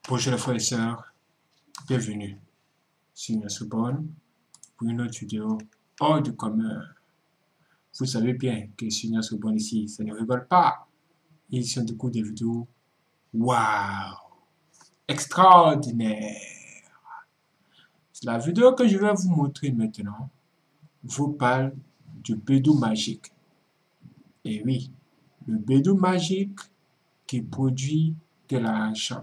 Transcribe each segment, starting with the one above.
Bonjour les frères et sœurs, bienvenue sur notre Sorbonne pour une autre vidéo hors du commun. Vous savez bien que sur notre Sorbonne ici, ça ne rigole pas. Ici on découvre des vidéos waouh, extraordinaires. La vidéo que je vais vous montrer maintenant vous parle du bédou magique. Et oui, le bédou magique qui produit de l'argent.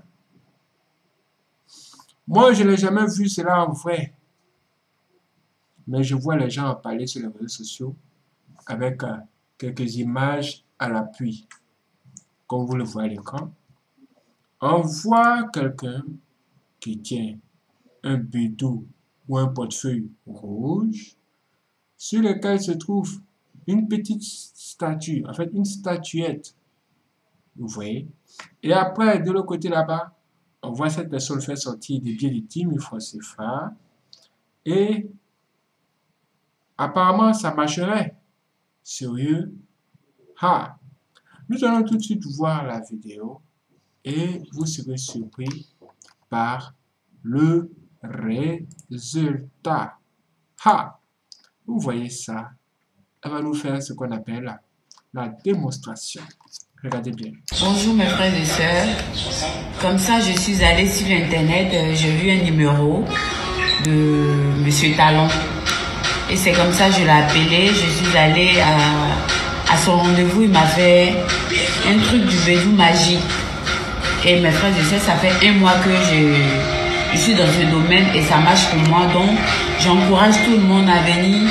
Moi, je n'ai jamais vu cela en vrai. Mais je vois les gens en parler sur les réseaux sociaux avec quelques images à l'appui. Comme vous le voyez à l'écran, on voit quelqu'un qui tient un bédou ou un portefeuille rouge sur lequel se trouve une petite statue, en fait une statuette. Vous voyez? Et après, de l'autre côté là-bas, on voit cette personne faire sortir des billets de 10 000 francs CFA et apparemment ça marcherait. Sérieux? Ah! Nous allons tout de suite voir la vidéo et vous serez surpris par le résultat. Ah! Vous voyez ça? Elle va nous faire ce qu'on appelle la démonstration. Regardez bien. Bonjour mes frères et sœurs. Comme ça, je suis allée sur internet, j'ai vu un numéro de Monsieur Talon. Et c'est comme ça que je l'ai appelé. Je suis allée à son rendez-vous. Il m'a fait un truc du bédou magique. Et mes frères et sœurs, ça fait 1 mois que je suis dans ce domaine et ça marche pour moi. Donc, j'encourage tout le monde à venir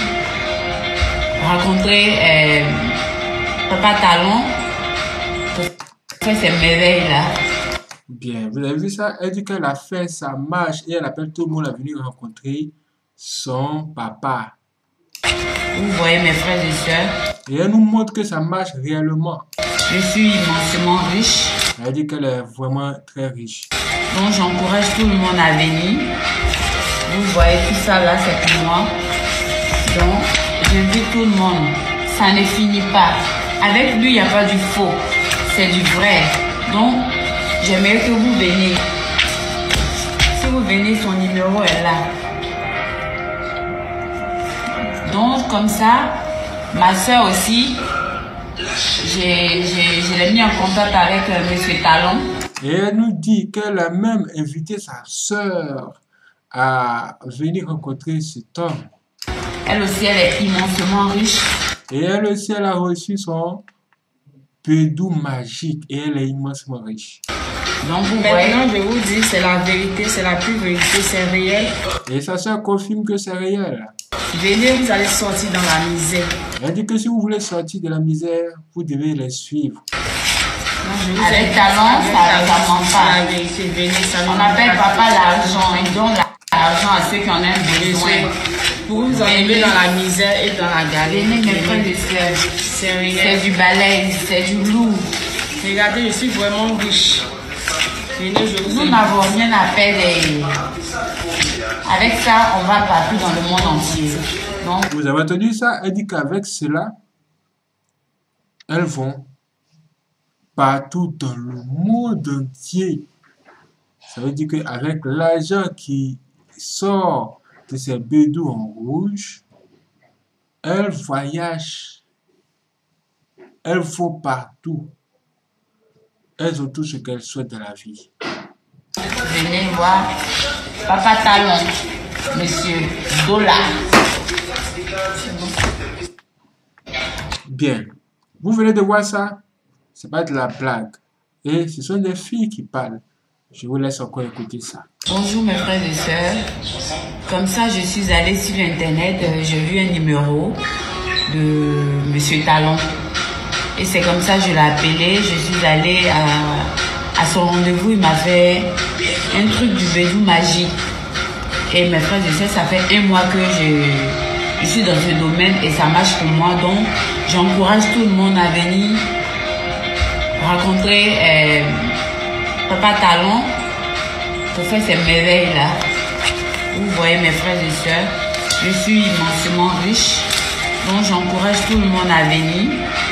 rencontrer Papa Talon. Pour ces merveilles-là. Bien, vous avez vu ça? Elle dit qu'elle a fait sa marche et elle appelle tout le monde à venir rencontrer son papa. Vous voyez mes frères et sœurs. Et elle nous montre que ça marche réellement. Je suis immensément riche. Elle dit qu'elle est vraiment très riche. Donc j'encourage tout le monde à venir. Vous voyez tout ça là, c'est pour moi. Donc j'invite tout le monde. Ça ne finit pas. Avec lui, il n'y a pas du faux. C'est du vrai. Donc, j'aimerais que vous veniez. Si vous venez, son numéro est là. Donc, comme ça, ma soeur aussi, je l'ai mis en contact avec M. Talon. Et elle nous dit qu'elle a même invité sa soeur à venir rencontrer cet homme. Elle aussi, elle est immensément riche. Et elle aussi, elle a reçu son bédou magique et elle est immensément riche. Donc vous maintenant, je vous dis, c'est la vérité, c'est la pure vérité, c'est réel. Et sa soeur confirme que c'est réel. Venez, vous allez sortir dans la misère. Elle dit que si vous voulez sortir de la misère, vous devez les suivre. Avec Talon, ça ment pas. La vérité, venez, ça on appelle papa l'argent. Il donne l'argent à ceux qui en ont besoin. Pour vous enlever dans la misère et dans la galère. Venez, mes frères et sœurs. C'est réel. C'est du balai, c'est du lourd. Regardez, je suis vraiment riche. Venez, je vous Nous n'avons rien à perdre. Avec ça, on va partout dans le monde entier. Donc, vous avez entendu ça? Elle dit qu'avec cela, elles vont partout dans le monde entier. Ça veut dire qu'avec l'argent qui sort de ces bédous en rouge, elles voyagent. Elles vont partout. Elles ont tout ce qu'elles souhaitent dans la vie. Venez voir Papa Talon, Monsieur Dollar. Bien. Vous venez de voir ça? C'est pas de la blague. Et ce sont des filles qui parlent. Je vous laisse encore écouter ça. Bonjour mes frères et sœurs. Comme ça, je suis allée sur internet, j'ai vu un numéro de Monsieur Talon. Et c'est comme ça que je l'ai appelé. Je suis allée à son rendez-vous. Il m'a fait un truc du bédou magique. Et mes frères et sœurs, ça fait 1 mois que je suis dans ce domaine et ça marche pour moi. Donc, j'encourage tout le monde à venir rencontrer Papa Talon pour faire ces merveilles-là. Vous voyez mes frères et sœurs, je suis immensément riche. Donc, j'encourage tout le monde à venir.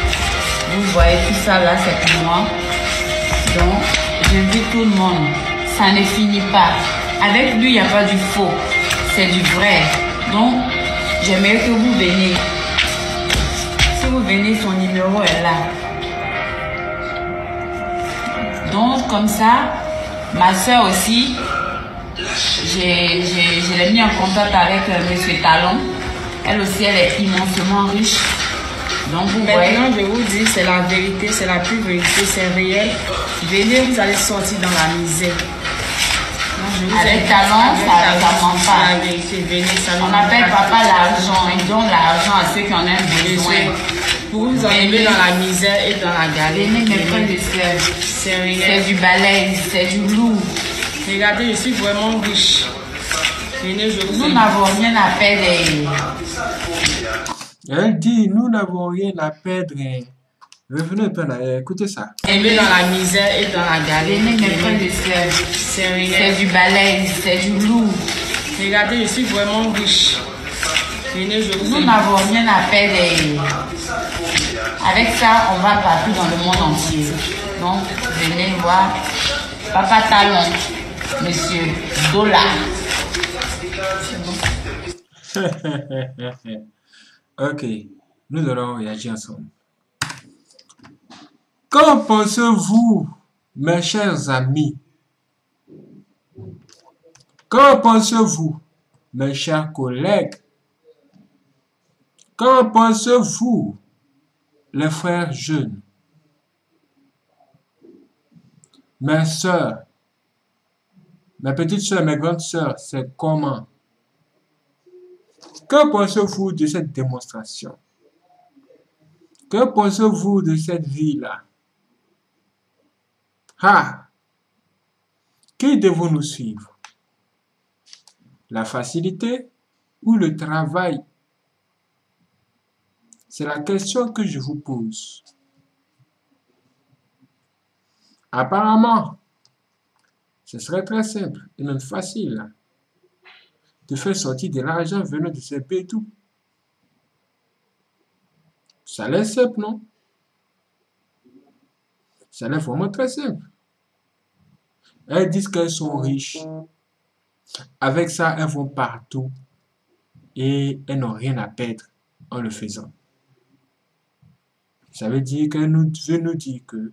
Vous voyez tout ça là, c'est pour moi. Donc, j'invite tout le monde. ça ne finit pas. Avec lui, il n'y a pas du faux, c'est du vrai. Donc, j'aimerais que vous veniez. Si vous venez, son numéro est là. Donc, comme ça, ma soeur aussi, je l'ai mis en contact avec Monsieur Talon. Elle aussi, elle est immensement riche. Donc, vous voyez. Maintenant, je vous dis, c'est la vérité, c'est la pure vérité, c'est réel. Venez, vous allez sortir dans la misère. Avec Talon, ça ne ment pas. La vérité, venez, ça On appelle papa l'argent. Ils donnent l'argent à ceux qui en ont besoin. Pour vous enlever dans la misère et dans la galère. Venez, mes frères et sœurs. C'est réel. C'est du balai, c'est du lourd. Regardez, je suis vraiment riche. Venez, je vous Nous invite. n'avons rien à perdre. Elle dit, nous n'avons rien à perdre. Revenez un peu là, écoutez ça. Enlever dans la misère et dans la galère. Venez, mes frères et sœurs. C'est C'est réel. du balai, c'est du lourd. Regardez, je suis vraiment riche. Venez, je vous Nous invite. n'avons rien à perdre. Avec ça, on va partout dans le monde entier. Donc, venez voir Papa Talon, Monsieur Dollar. Ok, nous allons réagir ensemble. Qu'en pensez-vous, mes chers amis? Qu'en pensez-vous, mes chers collègues? Qu'en pensez-vous, les frères jeunes? Mes sœurs, mes petites sœurs, mes grandes sœurs, c'est comment? Que pensez-vous de cette démonstration? Que pensez-vous de cette vie-là? Ah! Qui devons-nous suivre? La facilité ou le travail? C'est la question que je vous pose. Apparemment, ce serait très simple et même facile de faire sortir de l'argent venant de ces pays et tout. Ça a l'air simple, non? Ça a l'air vraiment très simple. Elles disent qu'elles sont riches. Avec ça, elles vont partout et elles n'ont rien à perdre en le faisant. Ça veut dire qu'elles veut nous dire que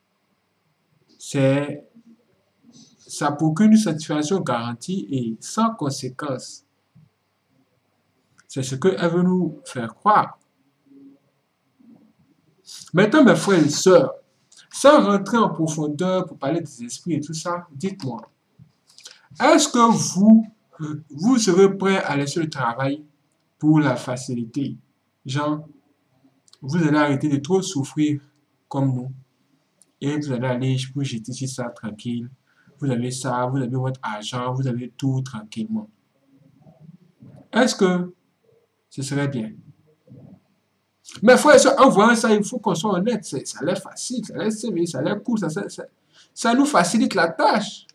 ça procure une satisfaction garantie et sans conséquence. C'est ce qu'elle veut nous faire croire. Maintenant, mes frères et sœurs, sans rentrer en profondeur pour parler des esprits et tout ça, dites-moi, est-ce que vous serez prêt à laisser le travail pour la facilité? Genre, vous allez arrêter de trop souffrir comme nous et vous allez aller vous jeter sur ça tranquille. Vous avez ça, vous avez votre argent, vous avez tout tranquillement. Est-ce que ce serait bien? Mais frère, en voyant ça, il faut qu'on soit honnête. Ça a l'air facile, ça a l'air simple, ça a l'air cool, ça nous facilite la tâche.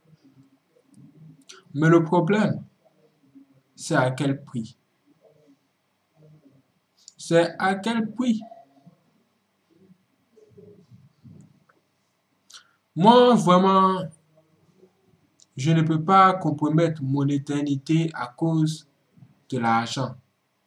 Mais le problème, c'est à quel prix? C'est à quel prix? Moi, vraiment, je ne peux pas compromettre mon éternité à cause de l'argent.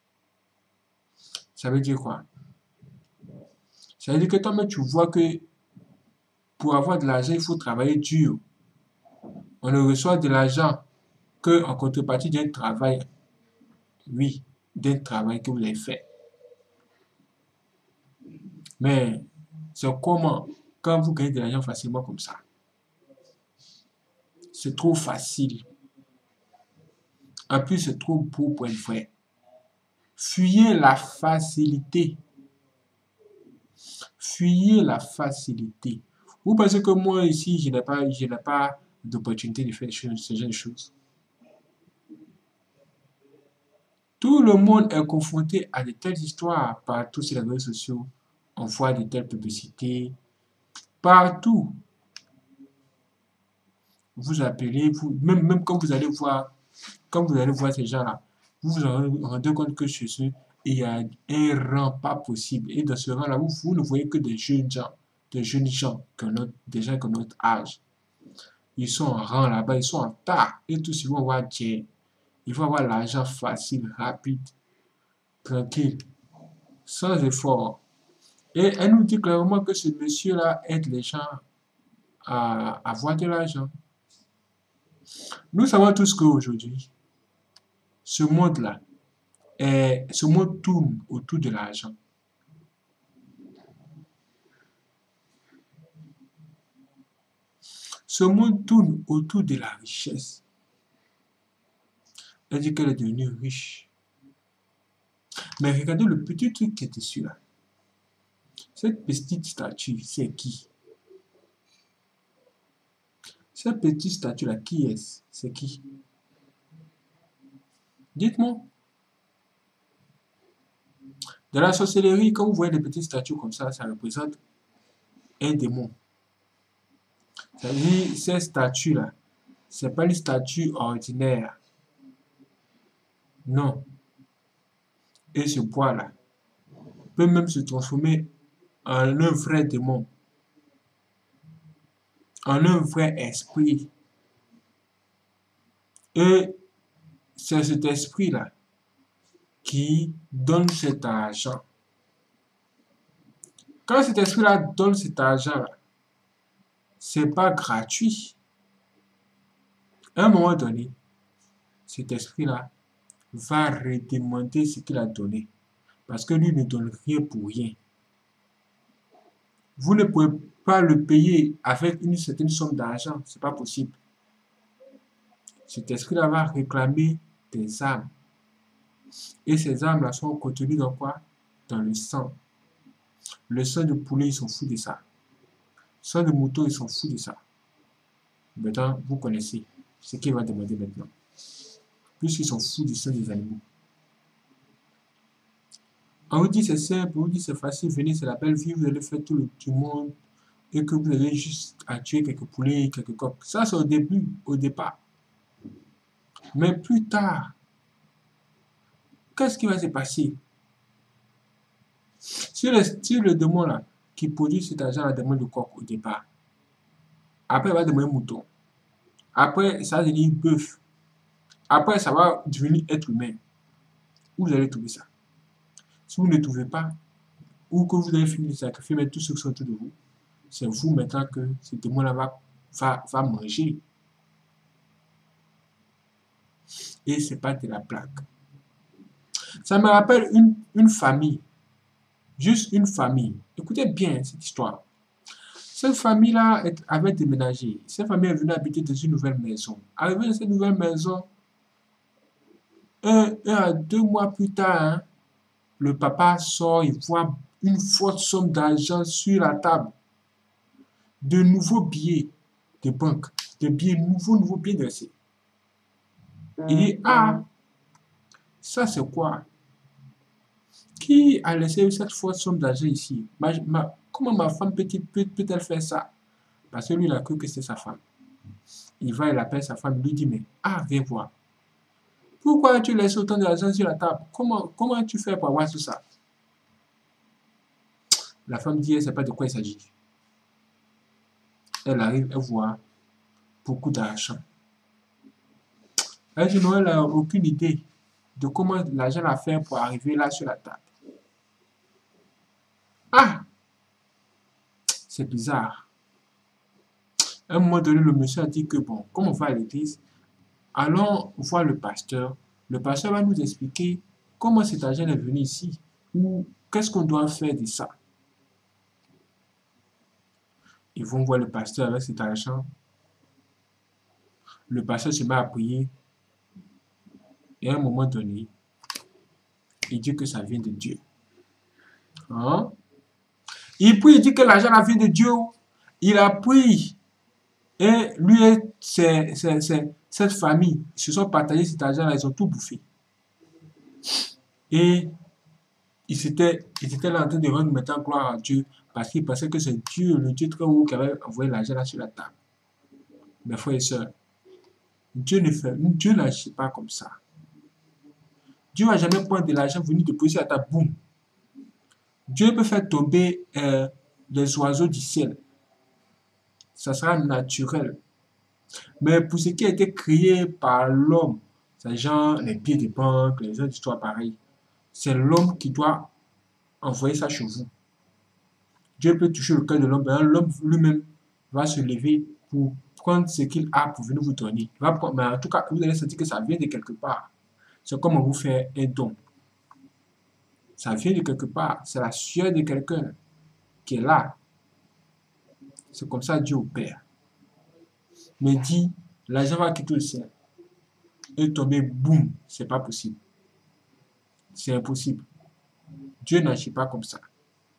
Ça veut dire quoi? Ça veut dire que toi-même, tu vois que pour avoir de l'argent, il faut travailler dur. On ne reçoit de l'argent qu'en contrepartie d'un travail. Oui, d'un travail que vous avez fait. Mais c'est comment quand vous gagnez de l'argent facilement comme ça? C'est trop facile. En plus, c'est trop beau pour être vrai. Fuyez la facilité. Fuyez la facilité. Vous pensez que moi ici, je n'ai pas d'opportunité de faire ce genre de choses? Tout le monde est confronté à de telles histoires partout sur les réseaux sociaux. On voit de telles publicités partout. Vous appelez, même quand vous allez voir ces gens-là, vous vous rendez compte que chez eux, il y a un rang pas possible. Et dans ce rang-là, vous ne voyez que des jeunes gens, des gens qui ont notre âge. Ils sont en rang là-bas, ils sont en tas. Et tous, ils vont avoir Dieu. Ils vont avoir l'argent facile, rapide, tranquille, sans effort. Et elle nous dit clairement que ce monsieur-là aide les gens à avoir de l'argent. Nous savons tous qu'aujourd'hui, ce monde-là, ce monde tourne autour de l'argent. Ce monde tourne autour de la richesse. Elle dit qu'elle est devenue riche. Mais regardez le petit truc qui est dessus là. Cette petite statue, c'est qui? Cette petite statue là, qui est-ce? C'est qui? Dites-moi. Dans la sorcellerie, quand vous voyez des petites statues comme ça représente un démon. C'est-à-dire, ces statues-là, ce n'est pas une statue ordinaire. Non. Et ce bois-là peut même se transformer en un vrai démon, en un vrai esprit. Et c'est cet esprit-là qui donne cet argent. Quand cet esprit-là donne cet argent-là, c'est pas gratuit. À un moment donné, cet esprit-là va redemander ce qu'il a donné. Parce que lui ne donne rien pour rien. Vous ne pouvez pas le payer avec une certaine somme d'argent. Ce n'est pas possible. Cet esprit-là va réclamer des âmes. Et ces âmes-là sont contenues dans quoi? Dans le sang. Le sang de poulet, ils s'en foutent de ça. Le sang de mouton, ils s'en foutent de ça. Maintenant, vous connaissez ce qu'il va demander maintenant. Puisqu'ils s'en foutent du sang des animaux. On vous dit c'est simple, on vous dit c'est facile, venez, c'est la belle vie, vous allez faire tout le monde et que vous avez juste à tuer quelques poulets, quelques coqs. Ça, c'est au début, au départ. Mais plus tard, qu'est-ce qui va se passer? Si le démon là, qui produit cet argent la demande de coq au départ, après il va demander mouton, après ça va devenir bœuf, après ça va devenir être humain. Où vous allez trouver ça? Si vous ne trouvez pas, ou que vous avez fini de sacrifier, mais tous ceux qui sont autour de vous, c'est vous maintenant que ce démon-là va manger. Et ce n'est pas de la blague. Ça me rappelle une famille. Juste une famille. Écoutez bien cette histoire. Cette famille-là avait déménagé. Cette famille est venue habiter dans une nouvelle maison. Arrivé dans cette nouvelle maison, 1 à 2 mois plus tard, hein, le papa sort, il voit une forte somme d'argent sur la table. De nouveaux billets de banque. De billets nouveaux billets dressés. Il dit, ah, ça c'est quoi? Qui a laissé cette forte somme d'argent ici? Comment ma femme peut-elle faire ça? Parce que lui, il a cru que c'est sa femme. Il va, il appelle sa femme, il lui dit, mais, ah, viens voir. Pourquoi tu laisses autant d'argent sur la table? Comment tu fais pour avoir tout ça? La femme dit, elle ne sait pas de quoi il s'agit. Elle arrive, elle voit beaucoup d'argent. Elle dit, non, elle n'a aucune idée de comment l'argent a fait pour arriver là sur la table. Ah! C'est bizarre. À un moment donné, le monsieur a dit que, bon, comme on va à l'église, allons voir le pasteur. Le pasteur va nous expliquer comment cet argent est venu ici ou qu'est-ce qu'on doit faire de ça. Ils vont voir le pasteur avec cet argent. Le pasteur se met à prier. Et à un moment donné, il dit que ça vient de Dieu. Hein? Il prie, il dit que l'argent vient de Dieu. Il a pris. Et lui et cette famille se sont partagés cet argent-là, ils ont tout bouffé. Et ils étaient là en train de rendre maintenant gloire à Dieu parce qu'ils pensaient que c'est Dieu, le Dieu très haut qui avait envoyé l'argent là sur la table. Mes frères et sœurs, Dieu n'agit pas comme ça. Dieu ne va jamais prendre de l'argent venu de poser à ta boum. Dieu peut faire tomber des oiseaux du ciel. Ça sera naturel. Mais pour ce qui a été créé par l'homme, c'est genre les billets de banque, les autres histoires pareilles, c'est l'homme qui doit envoyer ça chez vous. Dieu peut toucher le cœur de l'homme, mais l'homme lui-même va se lever pour prendre ce qu'il a pour venir vous donner. Mais en tout cas, vous allez sentir que ça vient de quelque part. C'est comme on vous fait un don. Ça vient de quelque part. C'est la sueur de quelqu'un qui est là. C'est comme ça Dieu opère. Mais dit, l'argent va quitter le ciel et tomber, boum, c'est pas possible. C'est impossible. Dieu n'agit pas comme ça.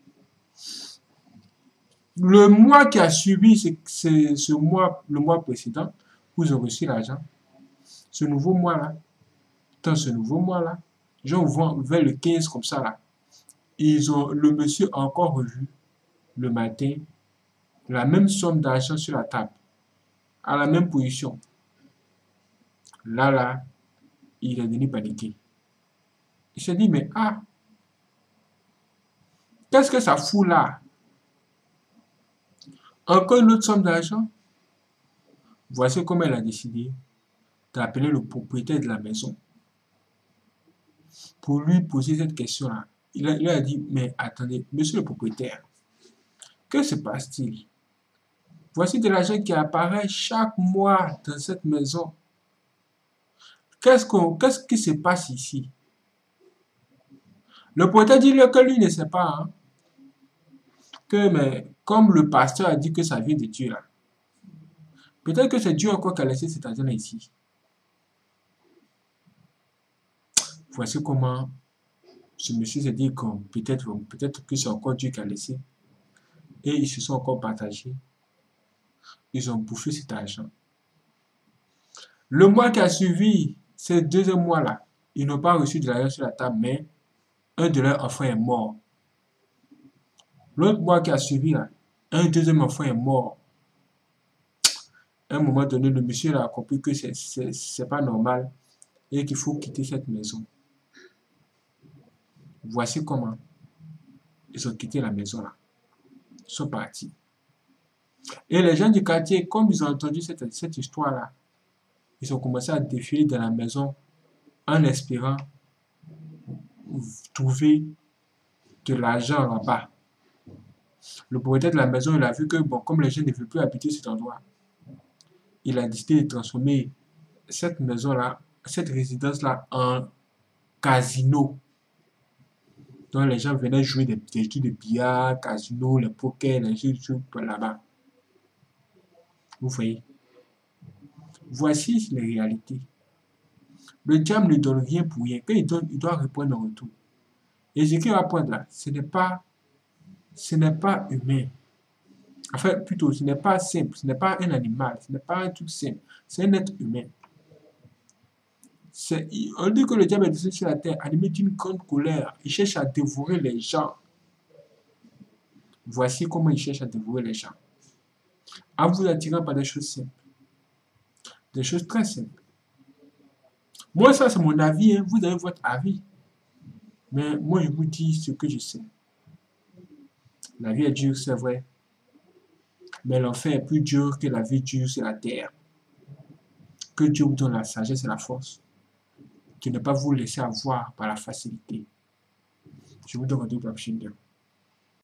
Le mois qui a suivi ce mois, le mois précédent, vous avez reçu l'argent. Ce nouveau mois-là, dans ce nouveau mois-là, genre vers le 15 comme ça là, le monsieur a encore revu le matin la même somme d'argent sur la table, à la même position. Là, il est devenu paniqué. Il s'est dit, mais qu'est-ce que ça fout là? Encore une autre somme d'argent? Voici comment elle a décidé d'appeler le propriétaire de la maison pour lui poser cette question-là. Il a dit, mais attendez, monsieur le propriétaire, que se passe-t-il? Voici de l'argent qui apparaît chaque mois dans cette maison. Qu'est-ce qui se passe ici? Le propriétaire dit que lui ne sait pas. Mais comme le pasteur a dit que ça vient de Dieu là, peut-être que c'est Dieu encore qui a laissé cet argent là ici. Voici comment ce monsieur s'est dit que peut-être que c'est encore Dieu qui a laissé. Et ils se sont encore partagés. Ils ont bouffé cet argent. Le mois qui a suivi, ces 2 mois-là, ils n'ont pas reçu de l'argent sur la table, mais un de leurs enfants est mort. L'autre mois qui a suivi, là, un deuxième enfant est mort. À un moment donné, le monsieur a compris que c'est pas normal et qu'il faut quitter cette maison. Voici comment ils ont quitté la maison là. Ils sont partis. Et les gens du quartier, comme ils ont entendu cette histoire-là, ils ont commencé à défiler dans la maison en espérant trouver de l'argent là-bas. Le propriétaire de la maison, il a vu que, bon, comme les gens ne veulent plus habiter cet endroit, il a décidé de transformer cette maison-là, cette résidence-là, en casino. Donc les gens venaient jouer des jeux de billard, casino, les poker, les jeux de jeux là-bas. Vous voyez? Voici les réalités. Le diable ne donne rien pour rien. Quand il donne, il doit répondre en retour. Et ce qu'il va prendre là, ce n'est pas humain. Enfin, plutôt, ce n'est pas simple. Ce n'est pas un animal. Ce n'est pas un truc simple. C'est un être humain. On dit que le diable est descendu sur la terre, animé d'une grande colère. Il cherche à dévorer les gens. Voici comment il cherche à dévorer les gens. En vous attirant par des choses simples. Des choses très simples. Moi, ça, c'est mon avis. Hein. Vous avez votre avis. Mais moi, je vous dis ce que je sais. La vie est dure, c'est vrai. Mais l'enfer est plus dur que la vie dure sur la terre. Que Dieu vous donne la sagesse et la force de ne pas vous laisser avoir par la facilité. Je vous donne rendez-vous pour la prochaine vidéo.